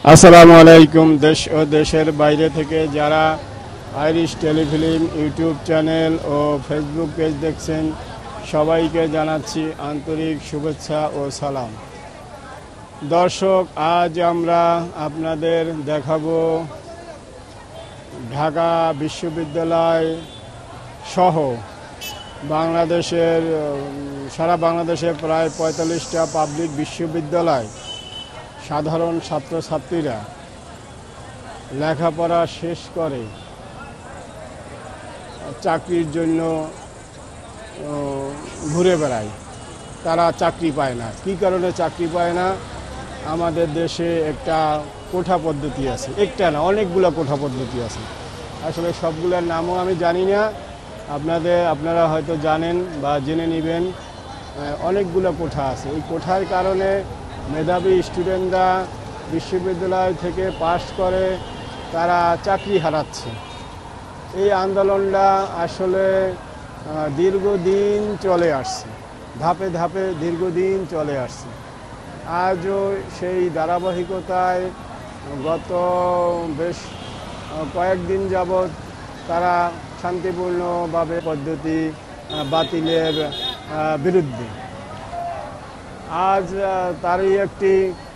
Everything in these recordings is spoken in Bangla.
আসসালামু আলাইকুম। দেশ ও দেশের বাইরে থেকে যারা আইরিশ টেলিফিল্ম ইউটিউব চ্যানেল ও ফেসবুক পেজ দেখছেন সবাইকে জানাচ্ছি আন্তরিক শুভেচ্ছা ও সালাম। দর্শক, আজ আমরা আপনাদের দেখাবো ঢাকা বিশ্ববিদ্যালয় সহ বাংলাদেশের সারা বাংলাদেশে প্রায় ৪৫টা পাবলিক বিশ্ববিদ্যালয় সাধারণ ছাত্রছাত্রীরা লেখাপড়া শেষ করে চাকরির জন্য ঘুরে বেড়ায়। তারা চাকরি পায় না। কী কারণে চাকরি পায় না? আমাদের দেশে একটা কোঠা পদ্ধতি আছে, একটা না অনেকগুলো কোঠা পদ্ধতি আছে। আসলে সবগুলোর নামও আমি জানি না, আপনারা হয়তো জানেন বা জেনে নেবেন। অনেকগুলো কোঠা আছে। এই কোঠার কারণে মেধাবী স্টুডেন্টরা বিশ্ববিদ্যালয় থেকে পাশ করে তারা চাকরি হারাচ্ছে। এই আন্দোলনটা আসলে দীর্ঘদিন চলে আসছে, ধাপে ধাপে দীর্ঘদিন চলে আসছে। আজও সেই ধারাবাহিকতায় গত বেশ কয়েকদিন যাবৎ তারা শান্তিপূর্ণভাবে পদ্ধতি বাতিলের বিরুদ্ধে। আজ তারই একটি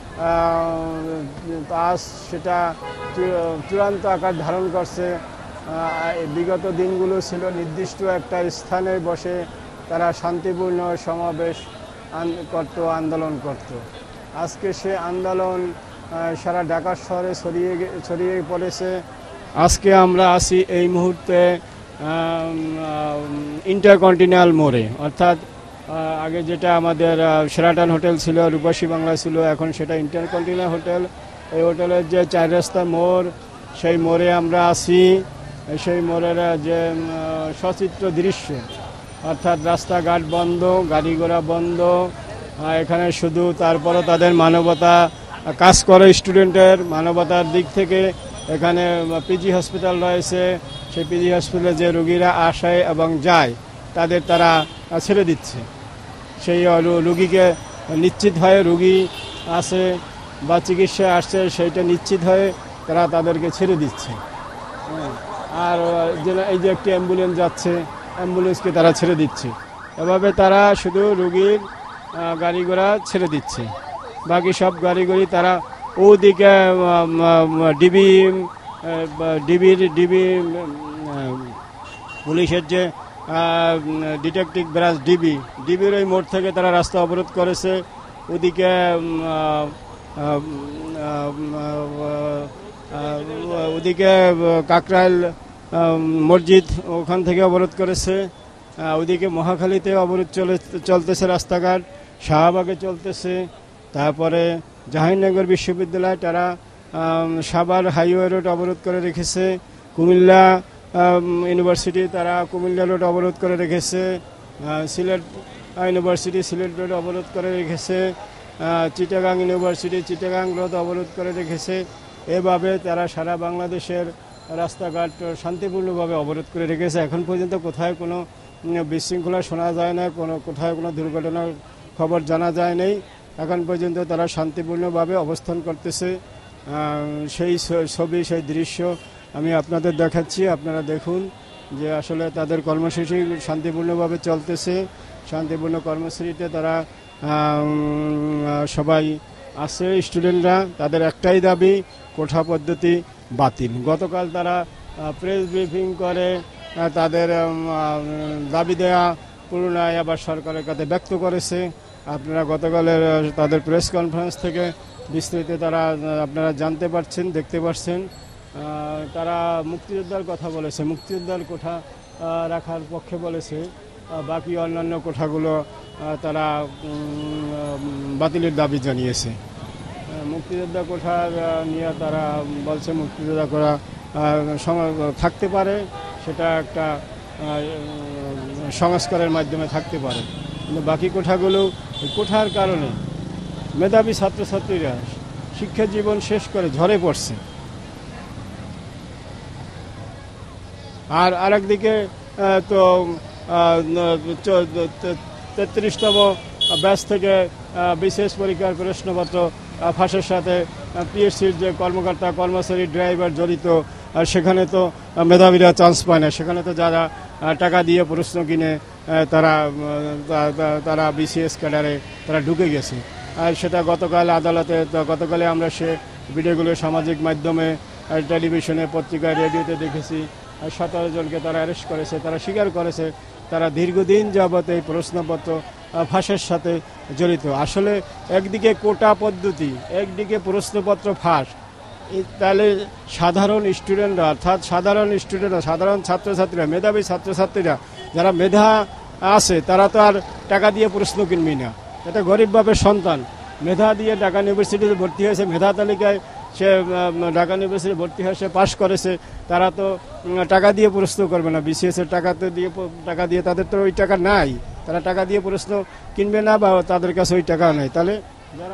সেটা চূড়ান্ত আকার ধারণ করছে। বিগত দিনগুলো ছিল নির্দিষ্ট একটা স্থানে বসে তারা শান্তিপূর্ণ সমাবেশ করত, আন্দোলন করত। আজকে সে আন্দোলন সারা ঢাকা শহরে ছড়িয়ে পড়েছে। আজকে আমরা আছি এই মুহূর্তে ইন্টারকন্টিনেন্টাল মোড়ে, অর্থাৎ আগে যেটা আমাদের শেরাটন হোটেল ছিল, রূপসী বাংলা ছিল, এখন সেটা ইন্টারকন্টিনেন্টাল হোটেল। এই হোটেলের যে ৪ রাস্তা মোড়, সেই মোড়ে আমরা আছি। সেই মোড়ের যে সচিত্র দৃশ্য, অর্থাৎ রাস্তাঘাট বন্ধ, গাড়ি ঘোড়া বন্ধ। এখানে শুধু তারপরও তাদের মানবতা কাজ করে, স্টুডেন্টের মানবতার দিক থেকে। এখানে পিজি হসপিটাল রয়েছে, সেই পিজি হসপিটালে যে রোগীরা আসে এবং যায় তারা ছেড়ে দিচ্ছে। সেই রোগীকে নিশ্চিত হয়ে রোগী আছে বা চিকিৎসায় আসছে সেইটা নিশ্চিত হয়ে তাদেরকে ছেড়ে দিচ্ছে। আর এই যে একটি অ্যাম্বুলেন্স যাচ্ছে, অ্যাম্বুলেন্সকে তারা ছেড়ে দিচ্ছে। এভাবে তারা শুধু রোগীর গাড়ি ঘোড়া ছেড়ে দিচ্ছে, বাকি সব গাড়ি ঘড়ি তারা ওদিকে ডিবি পুলিশের যে ডিটেকটিভ ব্রাঞ্চ ডিবির ওই মোড় থেকে তারা রাস্তা অবরোধ করেছে। ওদিকে কাকরাইল মসজিদ ওখান থেকে অবরোধ করেছে। ওদিকে মহাখালীতে অবরোধ চলতেছে, রাস্তাঘাট শাহবাগে চলতেছে। তারপরে জাহাঙ্গীরনগর বিশ্ববিদ্যালয় তারা সাভার হাইওয়ে রোড অবরোধ করে রেখেছে। কুমিল্লা ইউনিভার্সিটি তারা কুমিল্লা রোড অবরোধ করে রেখেছে। সিলেট ইউনিভার্সিটি সিলেট রোড অবরোধ করে রেখেছে। চিটাগাং ইউনিভার্সিটি চিটাগাং রোড অবরোধ করে রেখেছে। এভাবে তারা সারা বাংলাদেশের রাস্তাঘাট শান্তিপূর্ণভাবে অবরোধ করে রেখেছে। এখন পর্যন্ত কোথায় কোনো বিশৃঙ্খলা শোনা যায় না, কোথায় কোনো দুর্ঘটনার খবর জানা যায় নাই। এখন পর্যন্ত তারা শান্তিপূর্ণভাবে অবস্থান করতেছে। সেই ছবি, সেই দৃশ্য আমি আপনাদের দেখাচ্ছি। আপনারা দেখুন যে আসলে তাদের কর্মসূচি শান্তিপূর্ণভাবে চলতেছে। শান্তিপূর্ণ কর্মসূচিতে তারা সবাই আছে। স্টুডেন্টরা তাদের একটাই দাবি, কোঠা পদ্ধতি বাতিল। গতকাল তারা প্রেস ব্রিফিং করে তাদের দাবি দেয়া পুনরায় আবার সরকারের কাছে ব্যক্ত করেছে। আপনারা গতকালের তাদের প্রেস কনফারেন্স থেকে বিস্তারিত আপনারা জানতে পারছেন, দেখতে পাচ্ছেন। তারা মুক্তিযোদ্ধার কথা বলেছে, মুক্তিযোদ্ধার কোঠা রাখার পক্ষে বলেছে। বাকি অন্যান্য কোঠাগুলো তারা বাতিলের দাবি জানিয়েছে। মুক্তিযোদ্ধা কোঠা নিয়ে তারা বলছে মুক্তিযোদ্ধা কোঠা থাকতে পারে, সেটা একটা সংস্কারের মাধ্যমে থাকতে পারে, কিন্তু বাকি কোঠাগুলো কোঠার কারণে মেধাবী ছাত্রছাত্রীরা শিক্ষা জীবন শেষ করে ঝরে পড়ছে। আর আরেকদিকে তো 33তম ব্যাচ থেকে বিশেষ পরীক্ষার প্রশ্নপত্র ফাঁসের সাথে পিএসসির যে কর্মকর্তা কর্মচারী ড্রাইভার জড়িত, সেখানে তো মেধাবীরা চান্স পায় না। সেখানে তো যারা টাকা দিয়ে প্রশ্ন কিনে তারা বিসিএস ক্যাডারে তারা ঢুকে গেছে। আর সেটা গতকাল আদালতে, গতকালে আমরা সে ভিডিওগুলো সামাজিক মাধ্যমে, টেলিভিশনে, পত্রিকায়, রেডিওতে দেখেছি। 17 জনকে তারা অ্যারেস্ট করেছে। তারা স্বীকার করেছে তারা দীর্ঘদিন যাবত এই প্রশ্নপত্র ফাঁসের সাথে জড়িত। আসলে একদিকে কোটা পদ্ধতি, একদিকে প্রশ্নপত্র ফাঁস, তাহলে সাধারণ স্টুডেন্টরা, অর্থাৎ সাধারণ ছাত্রছাত্রীরা, মেধাবী ছাত্রছাত্রীরা যারা মেধা আছে, তারা তো আর টাকা দিয়ে প্রশ্ন কিনবি না। এটা গরিব বাপের সন্তান, মেধা দিয়ে ঢাকা ইউনিভার্সিটিতে ভর্তি হয়েছে, মেধা তালিকায় সে ঢাকা ইউনিভার্সিটি ভর্তি হয়ে সে পাশ করেছে। তারা তো টাকা দিয়ে প্রশ্ন করবে না, বিসিএসের টাকা দিয়ে তাদের তো ওই টাকা নাই, তারা টাকা দিয়ে প্রশ্ন কিনবে না, বা তাদের কাছে ওই টাকা নেই। তাহলে যারা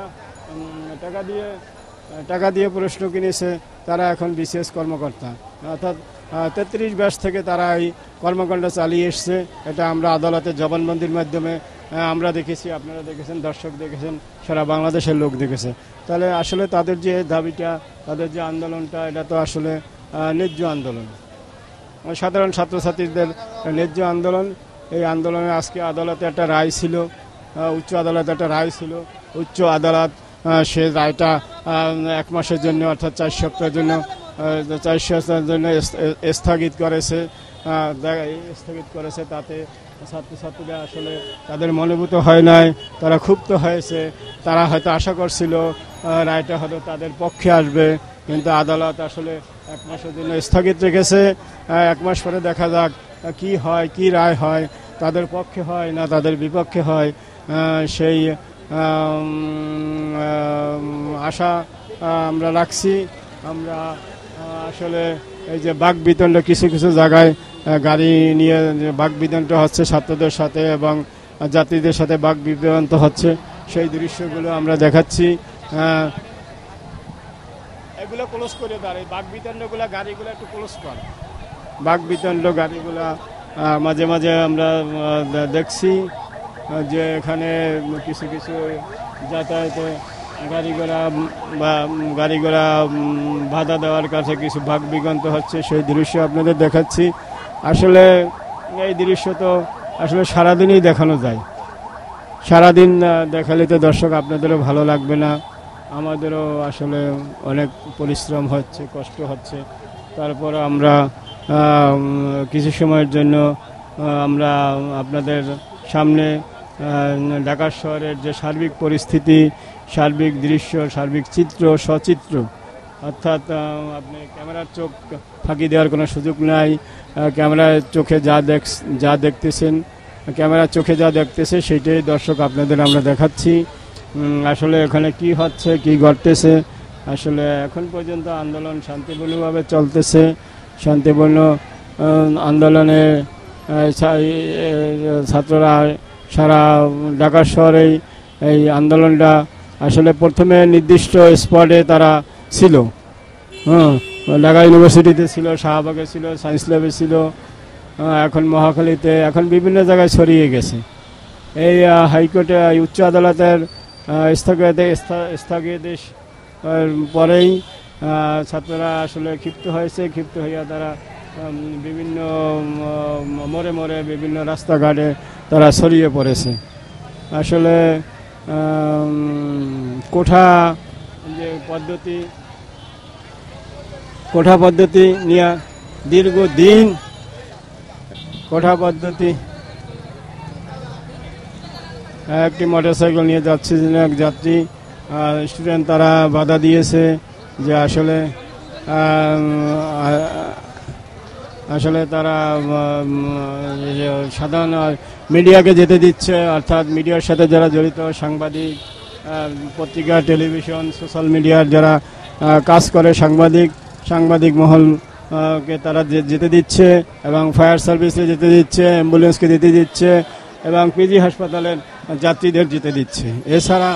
টাকা দিয়ে প্রশ্ন কিনেছে তারা এখন বিসিএস কর্মকর্তা, অর্থাৎ 33 ব্যাচ থেকে তারা এই কর্মকাণ্ড চালিয়ে এসছে। এটা আমরা আদালতের জবানবন্দির মাধ্যমে আমরা দেখেছি, আপনারা দেখেছেন, দর্শক দেখেছেন, সারা বাংলাদেশের লোক দেখেছে। তাহলে আসলে তাদের যে দাবিটা, তাদের যে আন্দোলনটা, এটা তো আসলে ন্যায্য আন্দোলন, সাধারণ ছাত্রছাত্রীদের ন্যায্য আন্দোলন। এই আন্দোলনে আজকে আদালতে একটা রায় ছিল, উচ্চ আদালতে একটা রায় ছিল। উচ্চ আদালত সে রায়টা 1 মাসের জন্য, অর্থাৎ 4 সপ্তাহের জন্য স্থগিত করেছে। তাতে ছাত্রছাত্রীরা আসলে তাদের মনোভূত হয় নাই, তারা ক্ষুব্ধ হয়েছে। তারা হয়তো আশা করছিল রায়টা হয়তো তাদের পক্ষে আসবে, কিন্তু আদালত আসলে 1 মাসের জন্য স্থগিত রেখেছে। 1 মাস পরে দেখা যাক কি হয়, কি রায় হয়, তাদের পক্ষে হয় না তাদের বিপক্ষে হয়, সেই আশা আমরা রাখছি। আমরা আসলে এই যে বাকবিতণ্ড, কিছু কিছু জায়গায় গাড়ি নিয়ে বাকবিতণ্ড হচ্ছে ছাত্রদের সাথে এবং যাত্রীদের সাথে বাকবিতণ্ড হচ্ছে, সেই দৃশ্যগুলো আমরা দেখাচ্ছি। এগুলো ক্লোজ করে দাঁড়ায়, বাকবিতণ্ডগুলো, গাড়িগুলো একটু ক্লোজ কর। বাকবিতণ্ড গাড়িগুলা মাঝে মাঝে আমরা দেখছি যে এখানে কিছু কিছু যাতায়াতে গাড়ি ঘোড়া বাধা দেওয়ার কাছে কিছু বাকবিতণ্ড হচ্ছে, সেই দৃশ্য আপনাদের দেখাচ্ছি। আসলে এই দৃশ্য তো আসলে সারাদিনই দেখানো যায়। সারাদিন দেখালে তো দর্শক আপনাদেরও ভালো লাগবে না, আমাদেরও আসলে অনেক পরিশ্রম হচ্ছে, কষ্ট হচ্ছে। তারপর আমরা কিছু সময়ের জন্য আমরা আপনাদের সামনে ঢাকা শহরের যে সার্বিক পরিস্থিতি, সার্বিক দৃশ্য, সার্বিক চিত্র, সচিত্র, অর্থাৎ আপনি ক্যামেরার চোখ ফাঁকি দেওয়ার কোনো সুযোগ নাই। ক্যামেরার চোখে যা দেখতেছেন, ক্যামেরার চোখে যা দেখতেছে সেইটাই দর্শক আপনাদের আমরা দেখাচ্ছি। আসলে এখানে কি হচ্ছে, কি ঘটতেছে, আসলে এখন পর্যন্ত আন্দোলন শান্তিপূর্ণভাবে চলতেছে। শান্তিপূর্ণ আন্দোলনে ছাত্ররা সারা ঢাকা শহরে এই আন্দোলনটা আসলে প্রথমে নির্দিষ্ট স্পটে তারা ছিল, ঢাকা ইউনিভার্সিটিতে ছিল, শাহবাগে ছিল, সায়েন্স ল্যাবে ছিল, এখন মহাখালীতে, এখন বিভিন্ন জায়গায় ছড়িয়ে গেছে। এই হাইকোর্টে, উচ্চ আদালতের স্থগিতাদেশ পরেই ছাত্ররা আসলে ক্ষিপ্ত হয়েছে। ক্ষিপ্ত হইয়া তারা বিভিন্ন মোড়ে মোড়ে, বিভিন্ন রাস্তাঘাটে তারা ছড়িয়ে পড়েছে। আসলে কোঠা পদ্ধতি নিয়ে দীর্ঘদিন কোঠা পদ্ধতি, একটি মোটরসাইকেল নিয়ে যাচ্ছে এক যাত্রী, স্টুডেন্ট, তারা বাধা দিয়েছে যে আসলে তারা সাধারণ মিডিয়াকে যেতে দিচ্ছে, অর্থাৎ মিডিয়ার সাথে যারা জড়িত, সাংবাদিক, পত্রিকা, টেলিভিশন, সোশ্যাল মিডিয়ার যারা কাজ করে, সাংবাদিক মহলকে তারা যেতে দিচ্ছে, এবং ফায়ার সার্ভিসে যেতে দিচ্ছে, অ্যাম্বুলেন্সকে যেতে দিচ্ছে, এবং পিজি হাসপাতালের যাত্রীদের যেতে দিচ্ছে। এছাড়া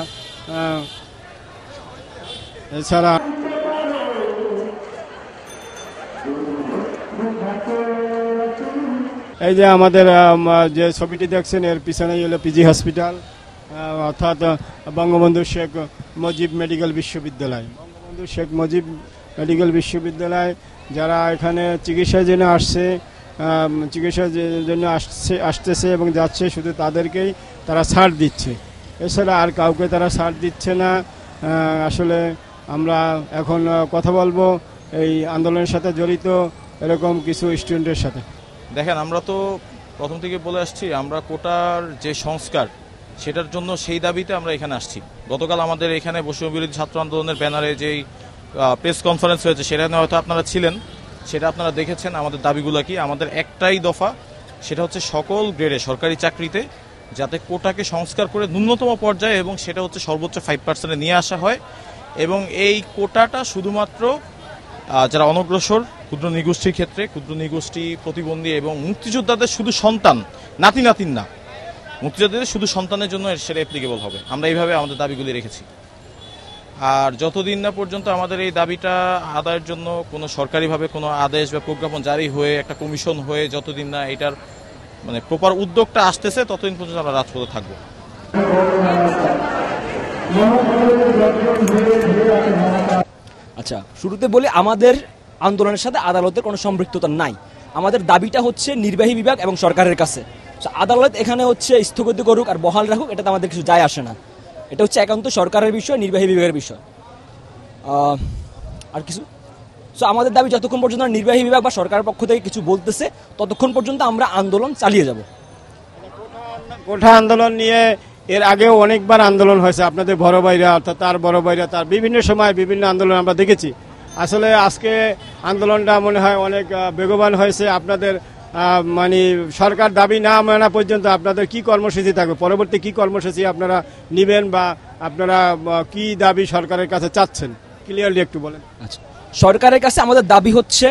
এই যে আমাদের যে ছবিটি দেখছেন, এর পিছনেই হলো পিজি হসপিটাল, অর্থাৎ বঙ্গবন্ধু শেখ মুজিব মেডিকেল বিশ্ববিদ্যালয়, বঙ্গবন্ধু শেখ মুজিব মেডিকেল বিশ্ববিদ্যালয় যারা এখানে চিকিৎসার জন্য আসছে, চিকিৎসার জন্য আসতেছে এবং যাচ্ছে, শুধু তাদেরকেই তারা ছাড় দিচ্ছে, এছাড়া আর কাউকে তারা ছাড় দিচ্ছে না। আসলে আমরা এখন কথা বলবো এই আন্দোলনের সাথে জড়িত এরকম কিছু স্টুডেন্টের সাথে। দেখেন, আমরা তো প্রথম থেকে বলে আসছি, আমরা কোটার যে সংস্কার সেটার জন্য সেই দাবিতে আমরা এখানে আসছি। গতকাল আমাদের এখানে বৈষম্য বিরোধী ছাত্র আন্দোলনের ব্যানারে যেই প্রেস কনফারেন্স হয়েছে সেখানে হয়তো আপনারা ছিলেন, সেটা আপনারা দেখেছেন। আমাদের দাবিগুলো কি? আমাদের একটাই দফা, সেটা হচ্ছে সকল গ্রেডে সরকারি চাকরিতে যাতে কোটাকে সংস্কার করে ন্যূনতম পর্যায়ে এবং সেটা হচ্ছে সর্বোচ্চ 5% নিয়ে আসা হয়, এবং এই কোটাটা শুধুমাত্র যারা অনগ্রসর ক্ষুদ্র নৃগোষ্ঠীর ক্ষেত্রে, ক্ষুদ্র নৃগোষ্ঠী, প্রতিবন্ধী এবং মুক্তিযোদ্ধাদের শুধু সন্তান, নাতি নাতিন না, মুক্তিযোদ্ধাদের শুধু সন্তানের জন্য সেটা অ্যাপ্লিকেবল হবে। আমরা এইভাবে আমাদের দাবিগুলি রেখেছি। আর যতদিন না পর্যন্ত আমাদের এই দাবিটা আদায়ের জন্য কোনো সরকারিভাবে কোনো আদেশ বা প্রজ্ঞাপন জারি হয়ে একটা কমিশন হয়ে যতদিন না এটার মানে প্রপার উদ্যোগটা আসতেছে, ততদিন পর্যন্ত আমরা রাজপথে থাকবো। আচ্ছা, শুরুতে বলি আমাদের আন্দোলনের সাথে আদালতের কোনো সম্পৃক্ততা নাই। আমাদের দাবিটা হচ্ছে নির্বাহী বিভাগ এবং সরকারের কাছে। আদালত এখানে হচ্ছে স্থগিত করুক আর বহাল রাখুক, এটাতে আমাদের কিছু যায় আসে না। এটা হচ্ছে একান্ত সরকারের বিষয়, নির্বাহী বিভাগের বিষয়। আর কিছু আমাদের দাবি যতক্ষণ পর্যন্ত নির্বাহী বিভাগ বা সরকারের পক্ষ থেকে কিছু বলতেছে ততক্ষণ পর্যন্ত আমরা আন্দোলন চালিয়ে যাব। কোঠা আন্দোলন নিয়ে এর আগেও অনেকবার আন্দোলন হয়েছে, আপনাদের বড় ভাইরা অর্থাৎ তার বড় ভাইরা তার বিভিন্ন সময় বিভিন্ন আন্দোলন আমরা দেখেছি। আসলে আজকে আন্দোলনটা মনে হয় অনেক বেগবান হয়েছে। আপনাদের মানে সরকার দাবি না মানা পর্যন্ত আপনাদের কি কর্মসূচি থাকবে, পরবর্তী কি কর্মসূচি আপনারা নেবেন বা আপনারা কি দাবি সরকারের কাছে চাচ্ছেন, ক্লিয়ারলি একটু বলেন। আচ্ছা, সরকারের কাছে আমাদের দাবি হচ্ছে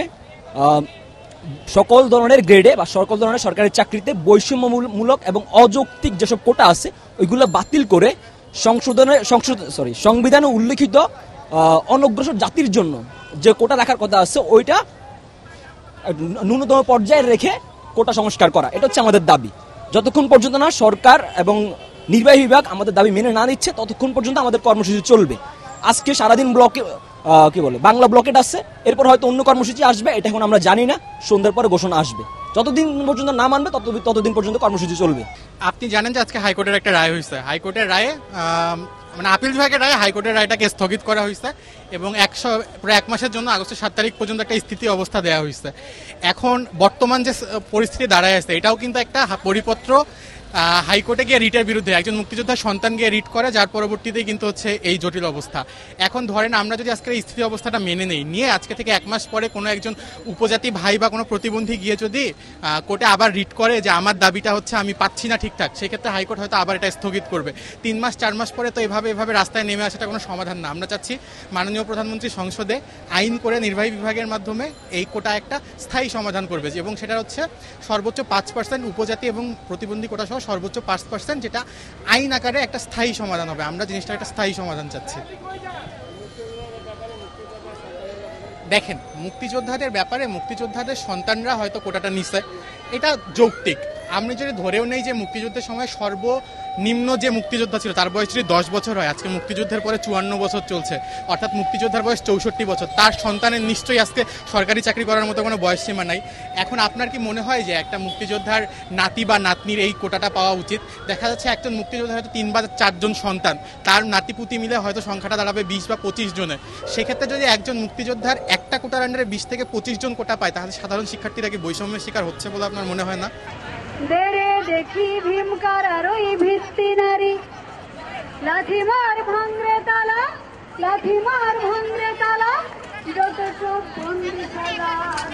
সকল ধরনের গ্রেডে বা সকল ধরনের সরকারি চাকরিতে বৈষম্যমূলক এবং অযৌক্তিক যেসব কোটা আছে ওইগুলো বাতিল করে সংবিধানে উল্লেখিত অনগ্রসর জাতির জন্য যে কোটা রাখার কথা আছে ওইটা ন্যূনতম পর্যায়ে রেখে কোটা সংস্কার করা, এটা হচ্ছে আমাদের দাবি। যতক্ষণ পর্যন্ত না সরকার এবং নির্বাহী বিভাগ আমাদের দাবি মেনে না নিচ্ছে ততক্ষণ পর্যন্ত আমাদের কর্মসূচি চলবে। আজকে সারাদিন ব্লকে বাংলা ব্লকেট আছে, এরপর হয়তো অন্য কর্মসূচি আসবে, এটা এখন আমরা জানি না। সন্ধ্যার পরে ঘোষণা আসবে, যতদিন পর্যন্ত না মানবে ততদিন পর্যন্ত কর্মসূচি চলবে। আপনি জানেন যে আজকে হাইকোর্টের একটা রায় হয়েছে, হাইকোর্টের রায়ে মানে আপিল বিভাগের রায়ে হাইকোর্টের রায়টাকে স্থগিত করা হয়েছে এবং প্রায় 1 মাসের জন্য আগস্টের 7 তারিখ পর্যন্ত একটা স্থিতি অবস্থা দেওয়া হয়েছে। এখন বর্তমান যে পরিস্থিতি দাঁড়ায় আছে এটাও কিন্তু একটা পরিপত্র হাইকোর্টে গিয়ে রিটের বিরুদ্ধে একজন মুক্তিযোদ্ধার সন্তান গিয়ে রিট করে, যার পরবর্তীতেই কিন্তু হচ্ছে এই জটিল অবস্থা। এখন ধরেন আমরা যদি আজকের এই স্থিতি অবস্থাটা মেনে নেই, নিয়ে আজকে থেকে 1 মাস পরে কোনো একজন উপজাতি ভাই বা কোনো প্রতিবন্ধী গিয়ে যদি কোর্টে আবার রিট করে যে আমার দাবিটা হচ্ছে আমি পাচ্ছি না ঠিকঠাক, সেক্ষেত্রে হাইকোর্ট হয়তো আবার এটা স্থগিত করবে। 3 মাস 4 মাস পরে তো এভাবে রাস্তায় নেমে আসাটা কোনো সমাধান না। আমরা চাচ্ছি মাননীয় প্রধানমন্ত্রী সংসদে আইন করে নির্বাহী বিভাগের মাধ্যমে এই কোটা একটা স্থায়ী সমাধান করবে, এবং সেটা হচ্ছে সর্বোচ্চ 5% উপজাতি এবং প্রতিবন্ধী কোটা সহ সর্বোচ্চ 5%, যেটা আইন আকারে একটা স্থায়ী সমাধান হবে। আমরা জিনিসটা একটা স্থায়ী সমাধান চাচ্ছি। দেখেন, মুক্তিযোদ্ধাদের ব্যাপারে মুক্তিযোদ্ধাদের সন্তানরা হয়তো কোটাটা নিছে, এটা যৌক্তিক। আমি যদি ধরেও নেই যে মুক্তিযুদ্ধের সময় সর্বনিম্ন যে মুক্তিযোদ্ধা ছিল তার বয়স যদি 10 বছর হয়, আজকে মুক্তিযুদ্ধের পরে 54 বছর চলছে, অর্থাৎ মুক্তিযোদ্ধার বয়স 64 বছর, তার সন্তানের নিশ্চয়ই আজকে সরকারি চাকরি করার মতো কোনো বয়স সীমা নাই। এখন আপনার কি মনে হয় যে একটা মুক্তিযোদ্ধার নাতি বা নাতনির এই কোটাটা পাওয়া উচিত? দেখা যাচ্ছে একজন মুক্তিযোদ্ধা হয়তো 3 বা 4 জন সন্তান, তার নাতিপুতি মিলে হয়তো সংখ্যাটা দাঁড়াবে 20 বা 25 জনে। সেক্ষেত্রে যদি একজন মুক্তিযোদ্ধার একটা কোটার আন্ডারে 20 থেকে 25 জন কোটা পায়, তাহলে সাধারণ শিক্ষার্থীরা কি বৈষম্যের শিকার হচ্ছে বলে আপনার মনে হয় না? দেখি ভীমকার আরই ভিত্তি নারী, লাঠিমার ভাঙরে তালা, লাঠিমার ভাঙরে তালা, যত চোখ বন্দি খেলা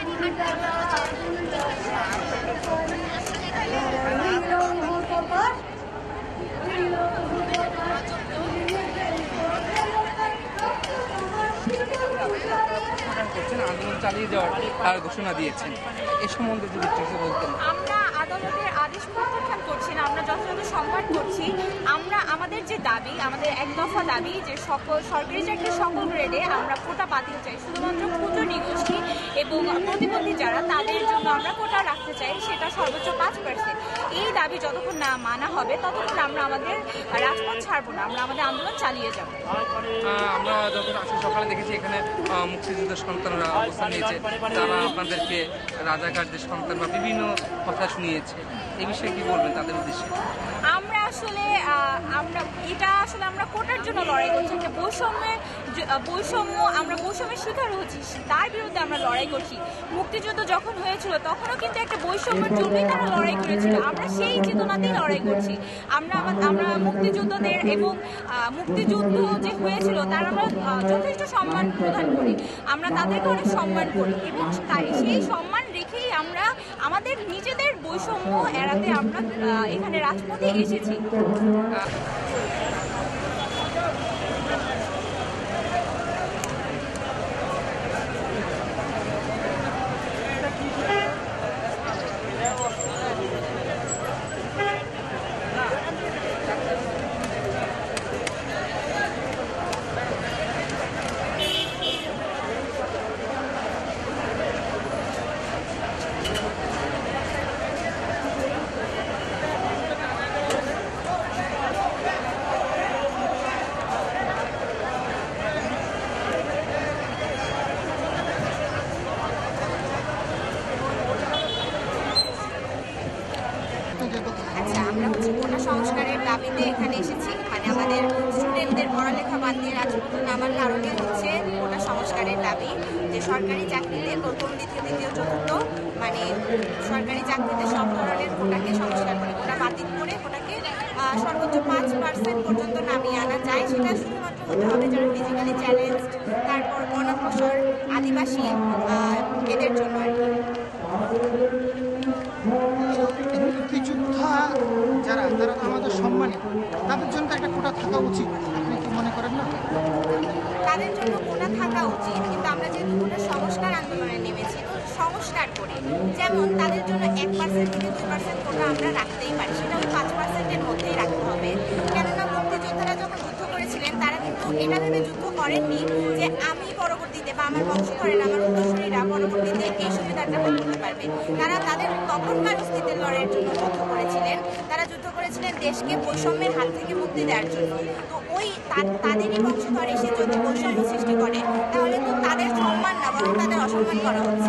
আন্দোলন চালিয়ে যাওয়ার ঘোষণা দিয়েছেন, এ সম্বন্ধে যদি কিছু বলতেন। আমরা আদালতের আদেশ প্রত্যাখ্যান করছি না, আমরা যথাযথ সংবাদ করছি। আমরা আমাদের যে দাবি, আমাদের এক দফা দাবি যে সকল সরকারি চাকরির সকল গ্রেডে আমরা কোটা বাতিল চাই, শুধুমাত্র ক্ষুদ্র নৃগোষ্ঠী এবং প্রতিবন্ধী যারা তাদের জন্য আমরা কোটা রাখতে চাই, সেটা সর্বোচ্চ 5%। এই দাবি যতক্ষণ না মানা হবে ততক্ষণ আমরা আমাদের রাজপথ ছাড়বো না, আমরা আমাদের আন্দোলন চালিয়ে যাবো। আমরা যখন আজকে সকালে দেখেছি এখানে মুক্তিযুদ্ধের সন্তানরা অবস্থান নিয়েছে, তারা আপনাদেরকে রাজাকারদের সন্তান বা বিভিন্ন কথা শুনিয়েছে, এই বিষয়ে কি বলবেন তাদের উদ্দেশ্যে? আমরা আসলে আমরা কোটার জন্য লড়াই করছি, একটা বৈষম্য আমরা বৈষম্যের শিকার হচ্ছি, তার বিরুদ্ধে আমরা লড়াই করছি। মুক্তিযুদ্ধ যখন হয়েছিল তখনও কিন্তু একটা বৈষম্যের জন্যই তারা লড়াই করেছিল, আমরা সেই চেতনাতেই লড়াই করছি। আমরা মুক্তিযুদ্ধদের এবং মুক্তিযুদ্ধ যে হয়েছিল তার আমরা যথেষ্ট সম্মান প্রদান করি, আমরা তাদেরকে অনেক সম্মান করি এবং সেই সম্মান রেখেই আমরা আমাদের নিজেদের বৈষম্য এড়াতে আমরা এখানে রাজপথে এসেছি। আচ্ছা, আমরা কোটা সংস্কারের দাবিতে এখানে এসেছি, মানে আমাদের স্টুডেন্টদের পড়ালেখা বাদ দিয়ে রাজপথে নামার কারণে হচ্ছে কোটা সংস্কারের দাবি, যে সরকারি চাকরিতে প্রথম, দ্বিতীয়, তৃতীয়, চতুর্থ মানে সরকারি চাকরিতে সব ধরনের কোটাকে সংস্কার করে, কোটা বাতিল করে কোটাকে সর্বোচ্চ 5% পর্যন্ত নামিয়ে আনা যায়। সেটা শুধুমাত্র হতে হবে যারা ফিজিক্যালি চ্যালেঞ্জ, তারপর অনগ্রসর, আদিবাসী, এদের জন্য আর কি। মুক্তিযোদ্ধা যারা, তারা তো আমাদের সম্মানী, তাদের জন্য একটা কোটা থাকা উচিত, আপনি কি মনে করেন না? তাদের জন্য কোটা থাকা উচিত, কিন্তু আমরা যেহেতু কোটা সংস্কার আন্দোলনে নেমেছি, তো সংস্কার করি, যেমন তাদের জন্য 1% থেকে 2% কোটা আমরা রাখতেই পারি, সেটা ওই 5%-এর মধ্যেই রাখতে হবে। কেননা মুক্তিযোদ্ধারা যখন যুদ্ধ করেছিলেন তারা কিন্তু এটা ভেবে যুদ্ধ করেননি যে আমি পরবর্তীতে বা আমার বংশধরেরা, আমার উত্তরসূরিরা পরবর্তীতে এই সুবিধাটা ভোগ করতে পারবে। তারা তাদের তখনকার অস্তিত্বের লড়াইয়ের জন্য যুদ্ধ করেছিলেন, তারা যুদ্ধ করেছিলেন দেশকে বৈষম্যের হাত থেকে মুক্তি দেওয়ার জন্য। তো ওই তাদেরই বংশধর এসে যদি বৈষম্য সৃষ্টি করে, তাহলে তো তাদের সম্মান না, বরং তাদের অসম্মান করা হচ্ছে।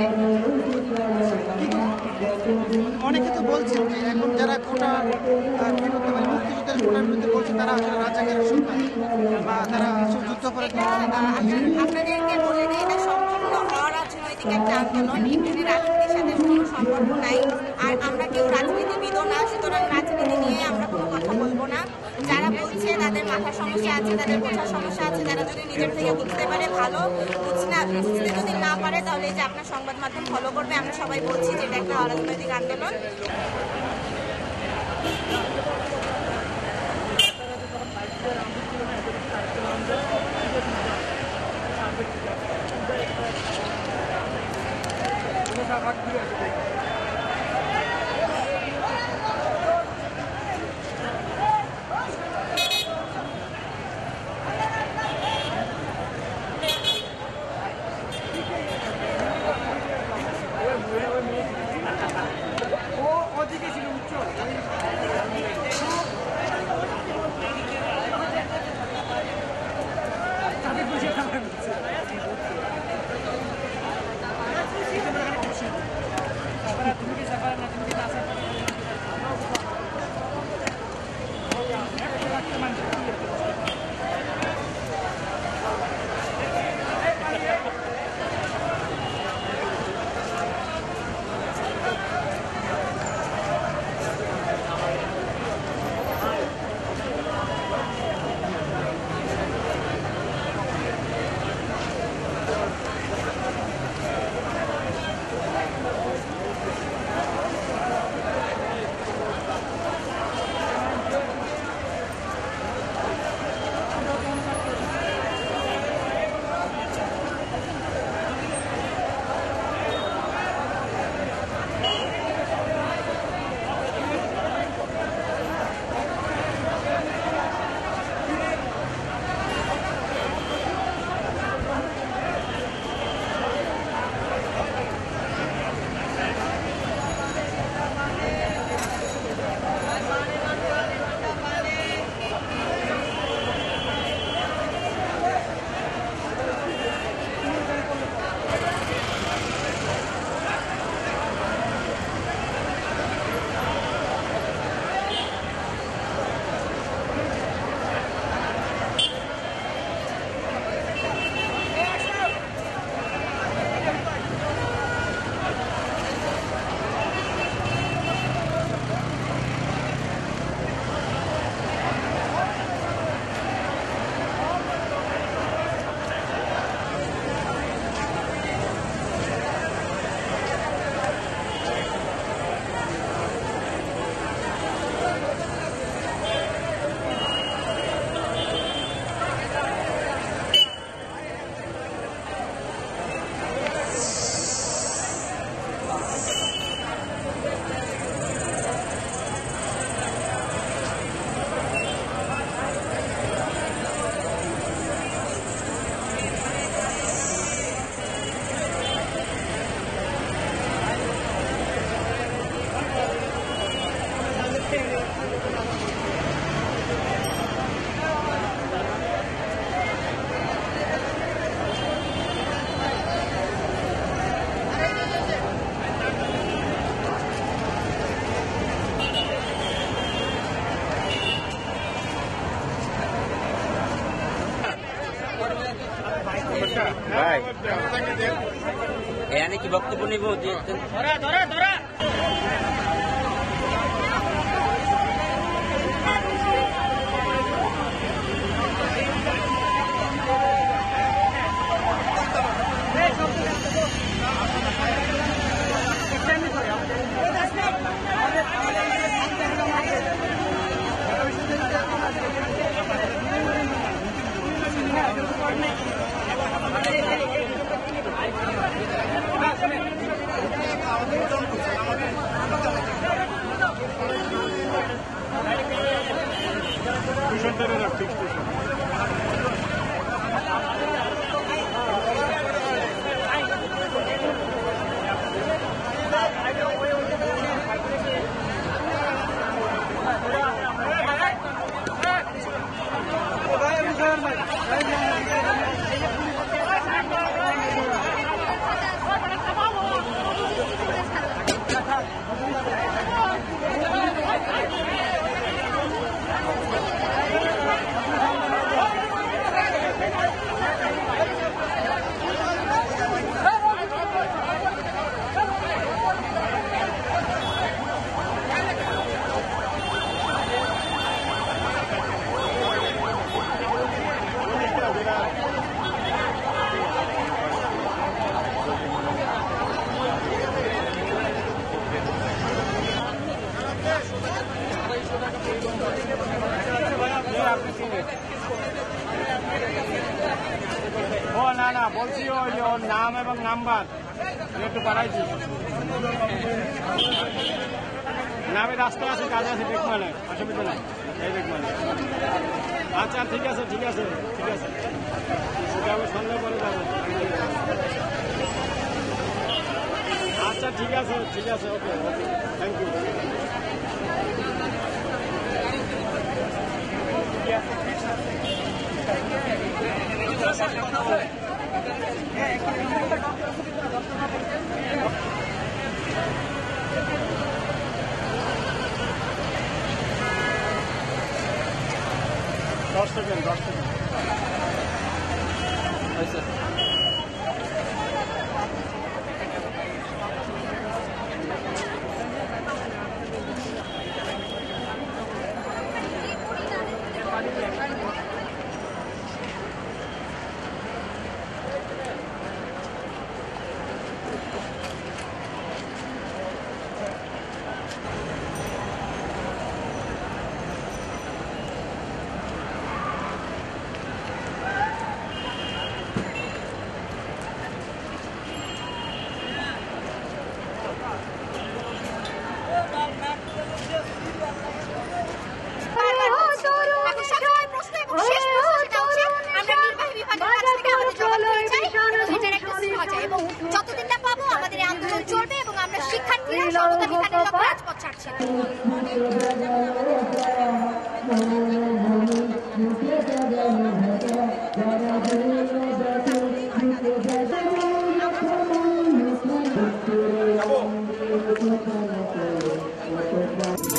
অনেকে তো বলছেন যে এখন যারা কোটা বিরুদ্ধে, মানে মুক্তিযুদ্ধের কোটার বিরুদ্ধে বলছে, তারা আসলে রাজাকারের সন্তান বা তারা আসলে যুদ্ধ করে। আপনাদেরকে বলে দিই, এটা সম্পূর্ণ অরাজনৈতিক একটা আন্দোলন, এখানে রাজনীতির সাথে কোনো সম্পর্ক নাই। আর আমরা কেউ রাজনীতিবিদও না, সুতরাং রাজনীতি নিয়ে আমরা কোনো কথা বলবো না। যারা বলছে তাদের মাথার সমস্যা আছে, তাদের বোঝার সমস্যা আছে, তারা যদি নিজের থেকে বুঝতে পারে ভালো, বুঝতে যদি না পারে তাহলে যে আপনার সংবাদ মাধ্যম ফলো করবে। আমরা সবাই বলছি যে এটা একটা অরাজনৈতিক আন্দোলন। এখানে কি বক্তব্য নিব যে না না বলছি ওর নাম এবং নাম্বার একটু বাড়াইছি নামে রাস্তা আছে কাজ আছে দেখমানে অসুবিধা নাই এই দেখমানে আচ্ছা ঠিক আছে ঠিক আছে ঠিক আছে সেটা আমি সন্ধ্যা করে যাবো আচ্ছা ঠিক আছে ওকে থ্যাংক ইউ দশ সেকেন্ড যতদিন না পাবো আমাদের আন্দোলন চলবে এবং আমরা শিক্ষার্থীরা সর্বদা বিধানের লক্ষ্যে রাজপথ ছাড়ছি Thank you.